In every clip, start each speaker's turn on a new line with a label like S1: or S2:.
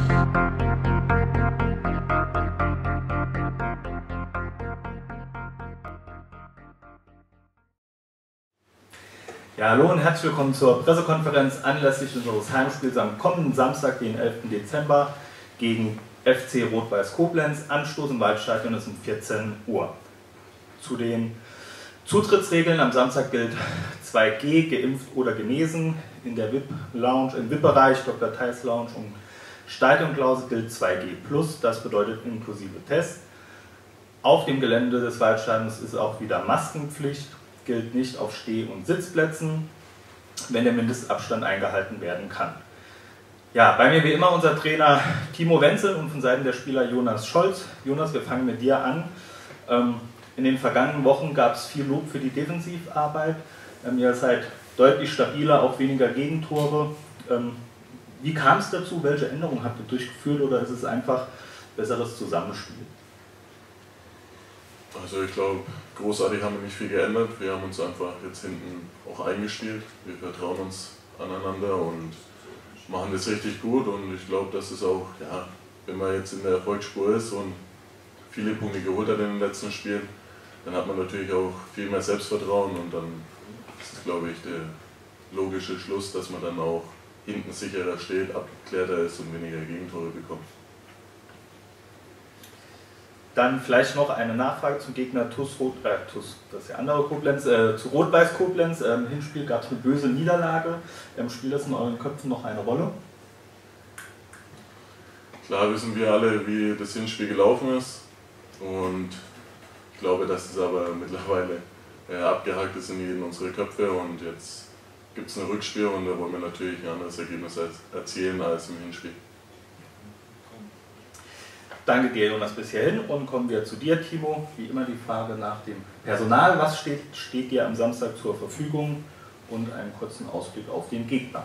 S1: Ja, hallo und herzlich willkommen zur Pressekonferenz anlässlich unseres Heimspiels am kommenden Samstag, den 11. Dezember, gegen FC Rot-Weiß Koblenz. Anstoß im Waldstadion ist um 14 Uhr. Zu den Zutrittsregeln am Samstag gilt 2G, geimpft oder genesen. In der VIP-Lounge, im VIP-Bereich, Dr. Theis Lounge und Stadionklausel gilt 2G+, das bedeutet inklusive Test. Auf dem Gelände des Waldstadions ist auch wieder Maskenpflicht. Gilt nicht auf Steh- und Sitzplätzen, wenn der Mindestabstand eingehalten werden kann. Ja, bei mir wie immer unser Trainer Timo Wenzel und von Seiten der Spieler Jonas Scholz. Jonas, wir fangen mit dir an. In den vergangenen Wochen gab es viel Lob für die Defensivarbeit. Ihr seid deutlich stabiler, auch weniger Gegentore. Wie kam es dazu? Welche Änderungen habt ihr durchgeführt oder ist es einfach besseres Zusammenspiel?
S2: Also ich glaube, großartig haben wir nicht viel geändert. Wir haben uns einfach jetzt hinten auch eingespielt. Wir vertrauen uns aneinander und machen das richtig gut. Und ich glaube, dass es auch, ja, wenn man jetzt in der Erfolgsspur ist und viele Punkte geholt hat in den letzten Spielen, dann hat man natürlich auch viel mehr Selbstvertrauen und dann ist es, glaube ich, der logische Schluss, dass man dann auch hinten sicherer steht, abgeklärter ist und weniger Gegentore bekommt.
S1: Dann vielleicht noch eine Nachfrage zum Gegner TuS, das ist der andere Koblenz, zu Rot-Weiß Koblenz. Im Hinspiel gab es eine böse Niederlage. Spielt das in euren Köpfen noch eine Rolle?
S2: Klar wissen wir alle, wie das Hinspiel gelaufen ist und ich glaube, dass es aber mittlerweile abgehakt ist in jedem unserer Köpfe und jetzt gibt es ein Rückspiel und da wollen wir natürlich ein anderes Ergebnis erzielen als im Hinspiel.
S1: Danke dir, Jonas, bis hierhin und kommen wir zu dir, Timo. Wie immer die Frage nach dem Personal. Was steht dir am Samstag zur Verfügung und einen kurzen Ausblick auf den Gegner?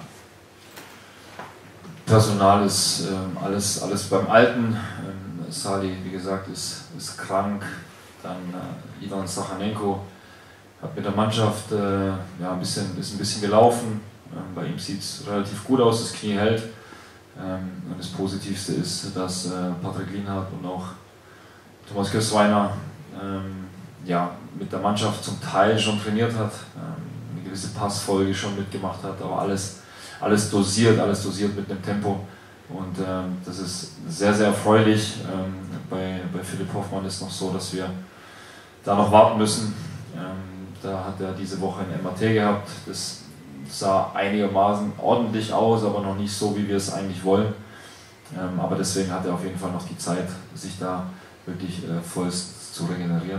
S3: Personal ist alles beim Alten. Sali, wie gesagt, ist krank. Dann Ivan Sachanenko hat mit der Mannschaft ist ein bisschen gelaufen. Bei ihm sieht es relativ gut aus, das Knie hält. Und das Positivste ist, dass Patrick Lienhardt und auch Thomas Köstweiner mit der Mannschaft zum Teil schon trainiert hat, eine gewisse Passfolge schon mitgemacht hat, aber alles dosiert mit dem Tempo. Und das ist sehr, sehr erfreulich. Bei Philipp Hoffmann ist noch so, dass wir da noch warten müssen. Da hat er diese Woche ein MRT gehabt. Das sah einigermaßen ordentlich aus, aber noch nicht so, wie wir es eigentlich wollen. Aber deswegen hat er auf jeden Fall noch die Zeit, sich da wirklich vollst zu regenerieren.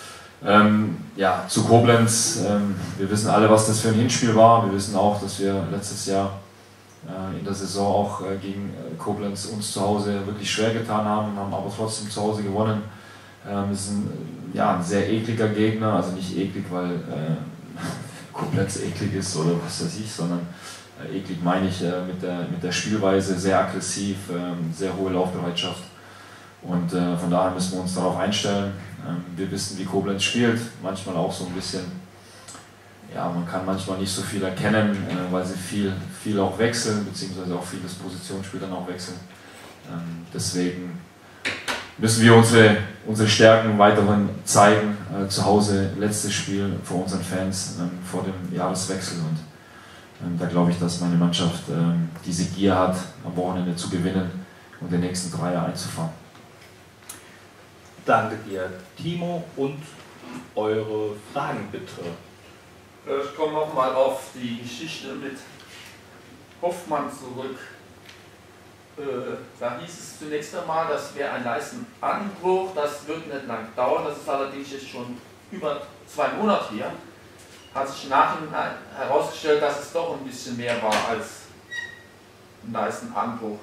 S3: Zu Koblenz, wir wissen alle, was das für ein Hinspiel war. Wir wissen auch, dass wir letztes Jahr in der Saison auch gegen Koblenz uns zu Hause wirklich schwer getan haben aber trotzdem zu Hause gewonnen. Es ist ein sehr ekliger Gegner, also nicht eklig, weil Koblenz eklig ist oder was weiß ich, sondern eklig meine ich mit der Spielweise, sehr aggressiv, sehr hohe Laufbereitschaft und von daher müssen wir uns darauf einstellen. Wir wissen, wie Koblenz spielt, manchmal auch so ein bisschen, man kann manchmal nicht so viel erkennen, weil sie viel auch wechseln, beziehungsweise auch vieles Positionsspiel dann auch wechseln. Deswegen müssen wir unsere Stärken weiterhin zeigen. Zu Hause letztes Spiel vor unseren Fans vor dem Jahreswechsel und da glaube ich, dass meine Mannschaft diese Gier hat, am Wochenende zu gewinnen und den nächsten Dreier einzufahren.
S1: Danke dir, Timo, und eure Fragen bitte.
S4: Ich komme nochmal auf die Geschichte mit Hoffmann zurück. Da hieß es zunächst einmal, das wäre ein Leistenanbruch, das wird nicht lang dauern, das ist allerdings jetzt schon über 2 Monate her. Hat sich nachher herausgestellt, dass es doch ein bisschen mehr war als ein Leistenanbruch.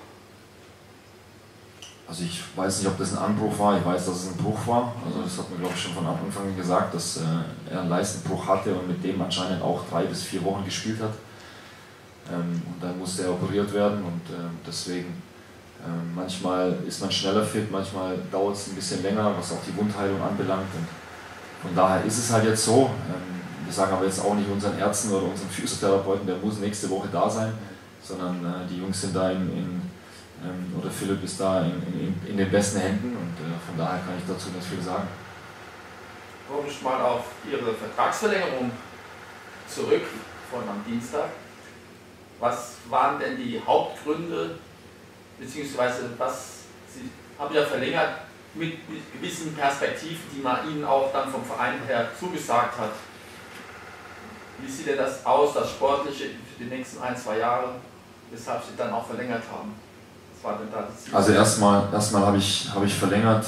S3: Also ich weiß nicht, ob das ein Anbruch war, ich weiß, dass es ein Bruch war. Also das hat mir, glaube ich, schon von Anfang an gesagt, dass er einen Leistenbruch hatte und mit dem anscheinend auch 3 bis 4 Wochen gespielt hat. Und dann musste er operiert werden und deswegen manchmal ist man schneller fit, manchmal dauert es ein bisschen länger, was auch die Wundheilung anbelangt. Und von daher ist es halt jetzt so. Wir sagen aber jetzt auch nicht unseren Ärzten oder unseren Physiotherapeuten, der muss nächste Woche da sein, sondern die Jungs sind da Philipp ist da in den besten Händen und von daher kann ich dazu nicht viel sagen.
S4: Komme ich mal auf Ihre Vertragsverlängerung zurück von am Dienstag. Was waren denn die Hauptgründe, beziehungsweise was Sie haben ja verlängert mit gewissen Perspektiven, die man Ihnen auch dann vom Verein her zugesagt hat. Wie sieht denn das aus, das Sportliche für die nächsten 1-2 Jahre, weshalb Sie dann auch verlängert haben? Was war denn da das Ziel?
S3: Also erstmal habe ich verlängert,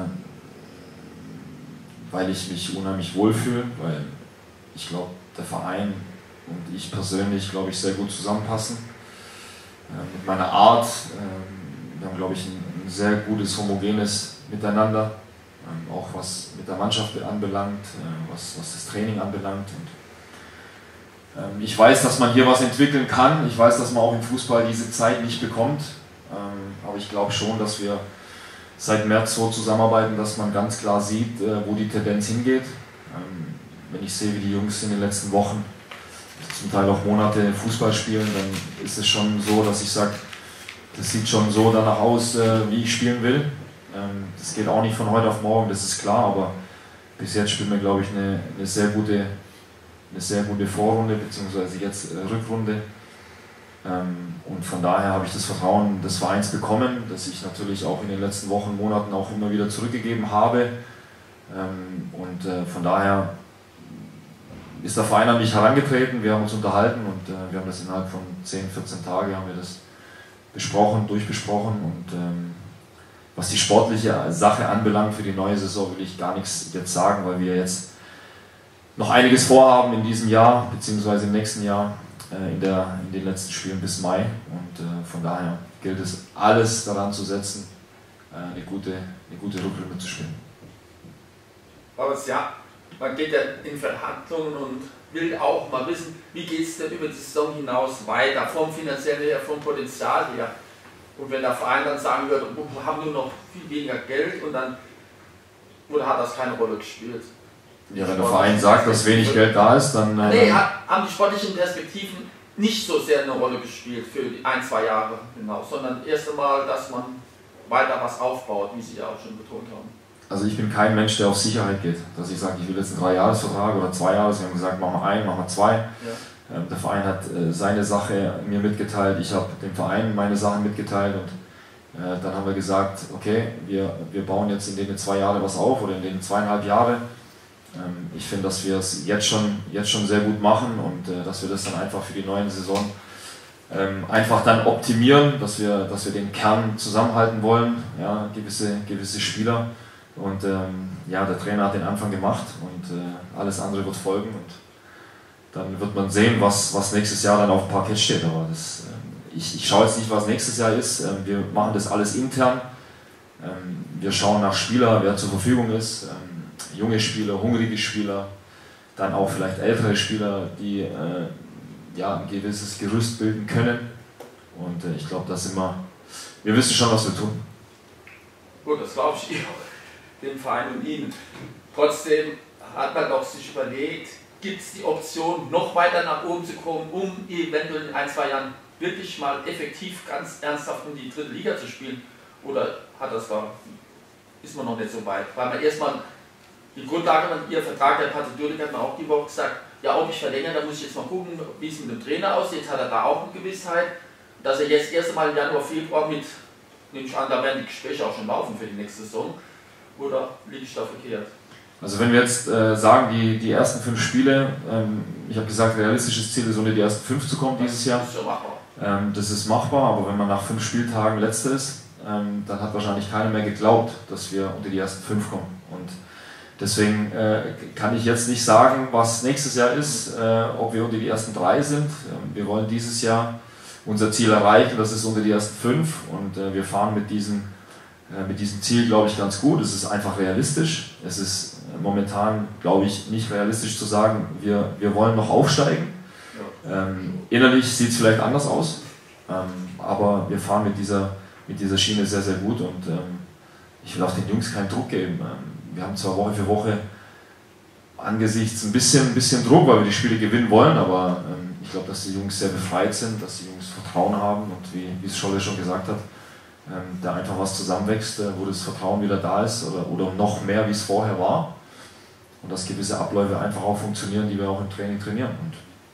S3: weil ich mich unheimlich wohlfühle, weil ich glaube, der Verein und ich persönlich, glaube ich, sehr gut zusammenpassen. Mit meiner Art, wir haben, glaube ich, ein sehr gutes, homogenes Miteinander, auch was mit der Mannschaft anbelangt, was das Training anbelangt. Und ich weiß, dass man hier was entwickeln kann, ich weiß, dass man auch im Fußball diese Zeit nicht bekommt, aber ich glaube schon, dass wir seit März so zusammenarbeiten, dass man ganz klar sieht, wo die Tendenz hingeht. Wenn ich sehe, wie die Jungs in den letzten Wochen, zum Teil auch Monate Fußball spielen, dann ist es schon so, dass ich sage, das sieht schon so danach aus, wie ich spielen will. Das geht auch nicht von heute auf morgen, das ist klar, aber bis jetzt spielen wir, glaube ich, eine sehr gute Vorrunde, beziehungsweise jetzt Rückrunde. Und von daher habe ich das Vertrauen des Vereins bekommen, das ich natürlich auch in den letzten Wochen, Monaten auch immer wieder zurückgegeben habe. Und von daher ist der Verein an mich herangetreten, wir haben uns unterhalten und wir haben das innerhalb von 10, 14 Tagen haben wir das besprochen, durchbesprochen und was die sportliche Sache anbelangt für die neue Saison will ich gar nichts jetzt sagen, weil wir jetzt noch einiges vorhaben in diesem Jahr bzw. im nächsten Jahr in den letzten Spielen bis Mai und von daher gilt es alles daran zu setzen, eine gute Rückrunde zu spielen.
S4: Aber ja, man geht ja in Verhandlungen und will auch mal wissen, wie geht es denn über die Saison hinaus weiter, vom finanziellen her, vom Potenzial her. Und wenn der Verein dann sagen würde, wir haben nur noch viel weniger Geld und dann, oder hat das keine Rolle gespielt?
S3: Ja, wenn der Verein sagt, dass wenig Geld da ist, dann...
S4: Nee, haben die sportlichen Perspektiven nicht so sehr eine Rolle gespielt für die 1-2 Jahre hinaus, sondern erst einmal, dass man weiter was aufbaut, wie Sie ja auch schon betont haben.
S3: Also ich bin kein Mensch, der auf Sicherheit geht, dass ich sage, ich will jetzt einen 3-Jahres-Vertrag oder 2 Jahres. Wir haben gesagt, machen wir 1, machen wir 2. Ja. Der Verein hat seine Sache mir mitgeteilt, ich habe dem Verein meine Sachen mitgeteilt und dann haben wir gesagt, okay, wir bauen jetzt in den 2 Jahren was auf oder in den 2,5 Jahre. Ich finde, dass wir es jetzt schon sehr gut machen und dass wir das dann einfach für die neue Saison einfach dann optimieren, dass wir den Kern zusammenhalten wollen, ja, gewisse Spieler. Und ja, der Trainer hat den Anfang gemacht und alles andere wird folgen und dann wird man sehen, was nächstes Jahr dann auf dem Parkett steht. Aber ich schaue jetzt nicht, was nächstes Jahr ist. Wir machen das alles intern. Wir schauen nach Spieler, wer zur Verfügung ist. Junge Spieler, hungrige Spieler, dann auch vielleicht ältere Spieler, die ja, ein gewisses Gerüst bilden können. Und ich glaube, wir wissen schon, was wir tun.
S4: Gut, das glaube ich dem Verein und Ihnen. Trotzdem hat man doch sich überlegt, gibt es die Option, noch weiter nach oben zu kommen, um eventuell in 1-2 Jahren wirklich mal effektiv, ganz ernsthaft in die 3. Liga zu spielen? Oder ist man noch nicht so weit? Weil man erstmal die Grundlage, Ihr Vertrag, der Patrick Dürlich hat mir auch die Woche gesagt, ja, ob ich verlängere, da muss ich jetzt mal gucken, wie es mit dem Trainer aussieht. Jetzt hat er da auch eine Gewissheit, dass er jetzt erst einmal im Januar, Februar nehme ich an, da werden die Gespräche auch schon laufen für die nächste Saison. Oder liege ich da verkehrt?
S3: Also wenn wir jetzt sagen, die ersten 5 Spiele, ich habe gesagt, realistisches Ziel ist, unter die ersten 5 zu kommen dieses Jahr.
S4: Das ist ja machbar.
S3: Das ist machbar, aber wenn man nach 5 Spieltagen Letzter ist, dann hat wahrscheinlich keiner mehr geglaubt, dass wir unter die ersten 5 kommen. Und deswegen kann ich jetzt nicht sagen, was nächstes Jahr ist, ob wir unter die ersten 3 sind. Wir wollen dieses Jahr unser Ziel erreichen, das ist unter die ersten 5 und wir fahren mit diesem Ziel, glaube ich, ganz gut. Es ist einfach realistisch. Es ist momentan, glaube ich, nicht realistisch zu sagen, wir wollen noch aufsteigen. Ja. Innerlich sieht es vielleicht anders aus, aber wir fahren mit dieser Schiene sehr, sehr gut und ich will auch den Jungs keinen Druck geben. Wir haben zwar Woche für Woche angesichts ein bisschen Druck, weil wir die Spiele gewinnen wollen, aber ich glaube, dass die Jungs sehr befreit sind, dass die Jungs Vertrauen haben und wie es Scholle schon gesagt hat, da einfach was zusammenwächst, wo das Vertrauen wieder da ist oder noch mehr, wie es vorher war. Und dass gewisse Abläufe einfach auch funktionieren, die wir auch im Training trainieren. Und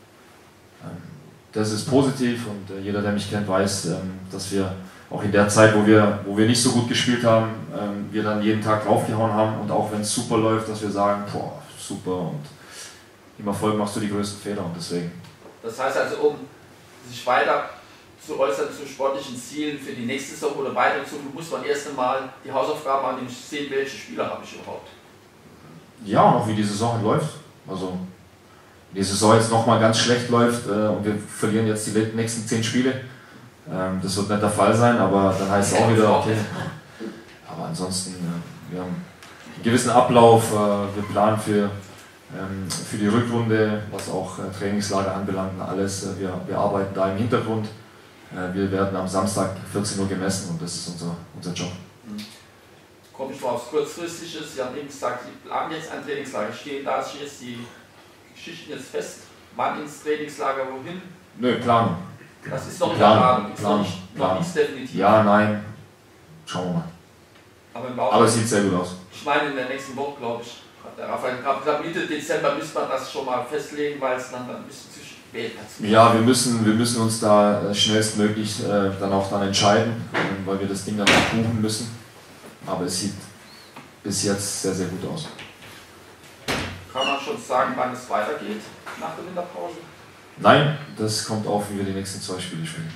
S3: das ist positiv und jeder, der mich kennt, weiß, dass wir auch in der Zeit, wo wir nicht so gut gespielt haben, wir dann jeden Tag draufgehauen haben und auch wenn es super läuft, dass wir sagen, boah, super und im Erfolg machst du die größten Fehler und deswegen.
S4: Das heißt also, um sich weiter zu äußern zu sportlichen Zielen für die nächste Saison oder weiter zu, muss man erst einmal die Hausaufgaben machen, nämlich sehen, welche Spieler habe ich überhaupt.
S3: Ja, und auch wie die Saison läuft. Also, wenn die Saison jetzt nochmal ganz schlecht läuft und wir verlieren jetzt die nächsten 10 Spiele, das wird nicht der Fall sein, aber dann heißt es auch wieder, okay. Aber ansonsten, wir haben einen gewissen Ablauf, wir planen für die Rückrunde, was auch Trainingslager anbelangt und alles. Wir arbeiten da im Hintergrund. Wir werden am Samstag 14 Uhr gemessen und das ist unser Job.
S4: Komme ich mal aufs Kurzfristige. Sie haben eben gesagt, Sie planen jetzt ein Trainingslager. Stehen da sich jetzt die Geschichten jetzt fest? Wann ins Trainingslager, wohin?
S3: Nö, planen.
S4: Das ist noch in der Planung, ist noch nichts definitiv.
S3: Ja, nein, schauen wir mal. Aber es sieht sehr gut aus.
S4: Ich meine, in der nächsten Woche, glaube ich, hat der Raphael gesagt, Mitte Dezember müsste man das schon mal festlegen, weil es dann ein bisschen zu spät ist.
S3: Ja, wir müssen uns da schnellstmöglich dann entscheiden, weil wir das Ding dann auch buchen müssen. Aber es sieht bis jetzt sehr, sehr gut aus.
S4: Kann man schon sagen, wann es weitergeht nach der Winterpause?
S3: Nein, das kommt auf, wie wir die nächsten 2 Spiele spielen.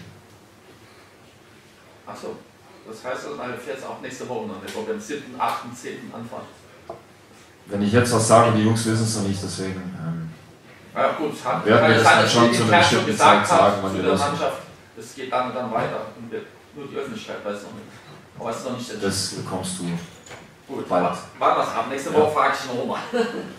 S4: Achso, das heißt, also, man fährt es auch nächste Woche noch, wir am 7., 8., 10. anfangen.
S3: Wenn ich jetzt was sage, die Jungs wissen es noch nicht, deswegen
S4: ja, gut,
S3: werden wir das dann schon zu einer bestimmten Zeit sagen,
S4: wann wir das Mannschaft, es geht dann und dann weiter. Und nur die Öffentlichkeit weiß noch nicht. Aber es ist noch nicht entschieden.
S3: Das bekommst du.
S4: Gut, warten wir es ab. Nächste Woche frage ich noch mal.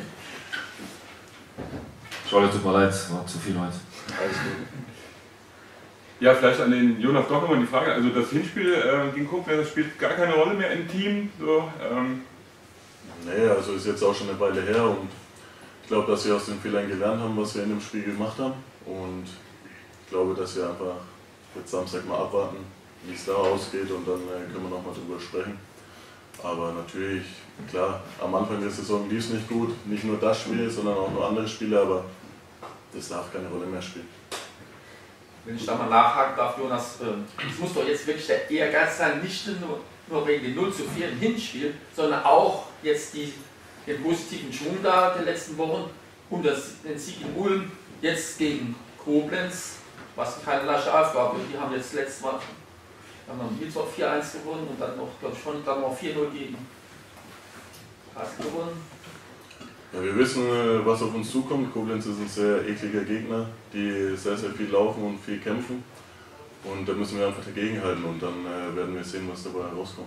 S3: Scholle, tut mir leid, war zu viel heute.
S5: Alles gut. Ja, vielleicht an den Jonas doch nochmal die Frage. Also das Hinspiel gegen Koblenz spielt gar keine Rolle mehr im Team. So,
S2: Nee, also ist jetzt auch schon eine Weile her und ich glaube, dass wir aus den Fehlern gelernt haben, was wir in dem Spiel gemacht haben. Und ich glaube, dass wir einfach jetzt Samstag mal abwarten, wie es da ausgeht und dann können wir nochmal drüber sprechen. Aber natürlich, klar, am Anfang der Saison lief es nicht gut, nicht nur das Spiel, sondern auch nur andere Spiele, aber das darf keine Rolle mehr spielen.
S4: Wenn ich da mal nachhaken darf, Jonas, es muss doch jetzt wirklich der Ehrgeiz sein, nicht nur wegen dem 0:4 im Hinspiel, sondern auch jetzt den positiven Schwung da der letzten Wochen und den Sieg in Ulm, jetzt gegen Koblenz, was keine leichte Aufgabe ist. Die haben jetzt letztes Mal am Mittwoch 4-1 gewonnen und dann noch, glaube ich, schon dann noch 4-0 gegen Kassel gewonnen.
S2: Ja, wir wissen, was auf uns zukommt. Koblenz ist ein sehr ekliger Gegner, die sehr, sehr viel laufen und viel kämpfen. Und da müssen wir einfach dagegenhalten und dann werden wir sehen, was dabei herauskommt.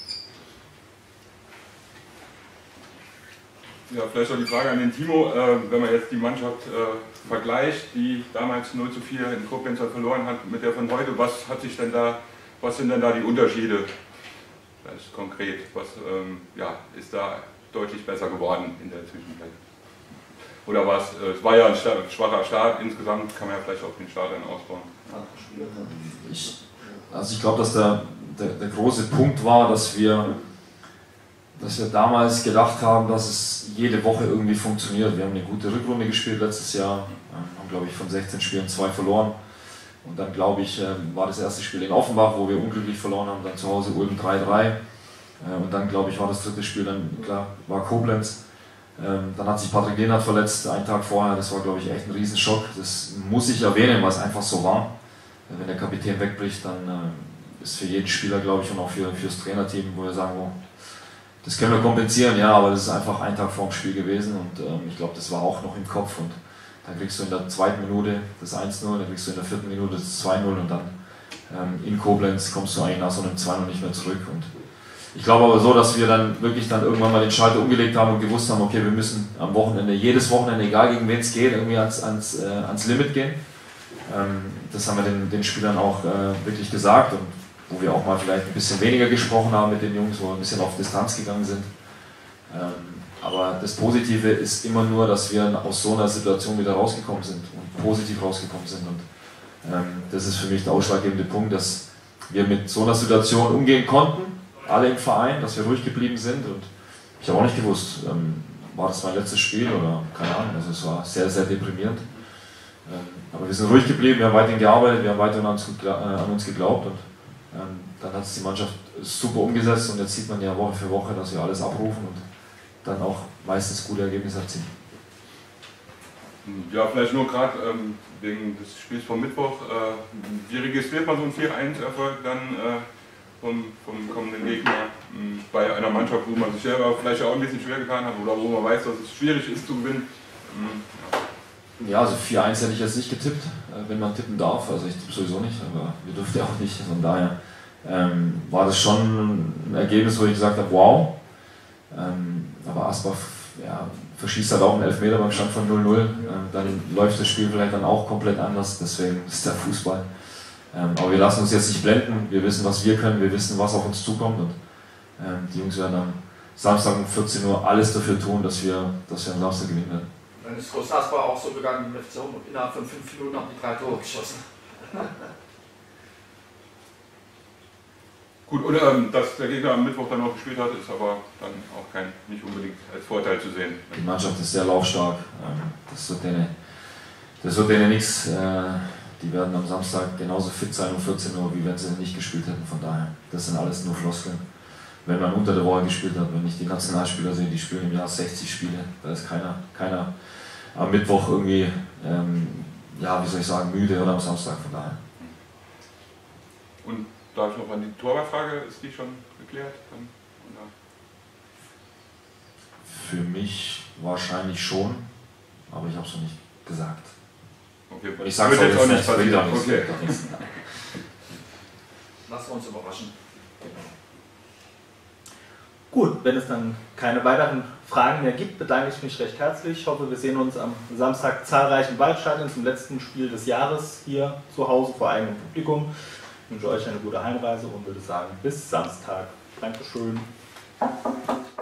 S5: ja, vielleicht auch die Frage an den Timo, wenn man jetzt die Mannschaft vergleicht, die damals 0:4 in Koblenz verloren hat, mit der von heute, was sind denn da die Unterschiede? Das ist konkret, was ist da deutlich besser geworden in der Zwischenzeit? Oder was? Es war ja ein schwacher Start, insgesamt kann man ja vielleicht auch den Start dann ausbauen.
S3: Ich glaube, dass der große Punkt war, dass wir damals gedacht haben, dass es jede Woche irgendwie funktioniert. Wir haben eine gute Rückrunde gespielt letztes Jahr, haben glaube ich von 16 Spielen 2 verloren. Und dann glaube ich, war das erste Spiel in Offenbach, wo wir unglücklich verloren haben, dann zu Hause Ulm 3-3. Und dann glaube ich war das dritte Spiel, dann klar, war Koblenz. Dann hat sich Patrick Lehnert verletzt, einen Tag vorher, das war glaube ich echt ein Riesenschock. Das muss ich erwähnen, weil es einfach so war. Wenn der Kapitän wegbricht, dann ist für jeden Spieler, glaube ich, und auch fürs Trainerteam, wo wir sagen, oh, das können wir kompensieren, ja, aber das ist einfach ein Tag vor dem Spiel gewesen und ich glaube, das war auch noch im Kopf. Und dann kriegst du in der 2. Minute das 1:0, dann kriegst du in der 4. Minute das 2:0 und dann in Koblenz kommst du eigentlich nach so einem 2:0 nicht mehr zurück. Und ich glaube aber so, dass wir dann wirklich dann irgendwann mal den Schalter umgelegt haben und gewusst haben, okay, wir müssen am Wochenende, jedes Wochenende, egal gegen wen es geht, irgendwie ans Limit gehen. Das haben wir den Spielern auch wirklich gesagt und wo wir auch mal vielleicht ein bisschen weniger gesprochen haben mit den Jungs, wo wir ein bisschen auf Distanz gegangen sind. Aber das Positive ist immer nur, dass wir aus so einer Situation wieder rausgekommen sind und positiv rausgekommen sind. Und das ist für mich der ausschlaggebende Punkt, dass wir mit so einer Situation umgehen konnten, alle im Verein, dass wir ruhig geblieben sind. Und ich habe auch nicht gewusst, war das mein letztes Spiel oder keine Ahnung, also es war sehr, sehr deprimierend. Aber wir sind ruhig geblieben, wir haben weiterhin gearbeitet, wir haben weiterhin an uns geglaubt und dann hat es die Mannschaft super umgesetzt und jetzt sieht man ja Woche für Woche, dass wir alles abrufen und dann auch meistens gute Ergebnisse erzielen.
S5: Ja, vielleicht nur gerade wegen des Spiels vom Mittwoch. Wie registriert man so einen 4-1-Erfolg dann vom kommenden Gegner bei einer Mannschaft, wo man sich selber vielleicht auch ein bisschen schwer getan hat oder wo man weiß, dass es schwierig ist zu gewinnen?
S3: Ja, also 4-1 hätte ich jetzt nicht getippt, wenn man tippen darf. Also ich tippe sowieso nicht, aber wir dürften ja auch nicht. Von daher war das schon ein Ergebnis, wo ich gesagt habe, wow. Aber Asbach verschießt halt auch einen Elfmeter beim Stand von 0-0. Dann läuft das Spiel vielleicht dann auch komplett anders, deswegen ist der Fußball. Aber wir lassen uns jetzt nicht blenden, wir wissen, was wir können, wir wissen, was auf uns zukommt. Und die Jungs werden am Samstag um 14 Uhr alles dafür tun, dass wir am Samstag gewinnen werden.
S4: Dann ist Groß Asbach auch so gegangen im FC und innerhalb von 5 Minuten haben die 3 Tore geschossen.
S5: Gut, und dass der Gegner am Mittwoch dann noch gespielt hat, ist aber dann auch nicht unbedingt als Vorteil zu sehen.
S3: Die Mannschaft ist sehr laufstark, das wird denen nichts. Die werden am Samstag genauso fit sein um 14 Uhr, wie wenn sie nicht gespielt hätten. Von daher, das sind alles nur Floskeln. Wenn man unter der Woche gespielt hat, wenn ich die Nationalspieler sehe, die spielen im Jahr 60 Spiele, da ist keiner am Mittwoch irgendwie, müde oder am Samstag, von daher.
S5: Und darf ich noch an die Torwartfrage, ist die schon geklärt?
S3: Für mich wahrscheinlich schon, aber ich habe es noch nicht gesagt.
S5: Okay,
S3: ich sage es jetzt auch nicht,
S5: passieren.
S3: Okay.
S4: Lassen wir uns überraschen.
S1: Gut, wenn es dann keine weiteren Fragen mehr gibt, bedanke ich mich recht herzlich. Ich hoffe, wir sehen uns am Samstag zahlreich im Waldstadion zum letzten Spiel des Jahres hier zu Hause vor eigenem Publikum. Ich wünsche euch eine gute Heimreise und würde sagen, bis Samstag. Dankeschön.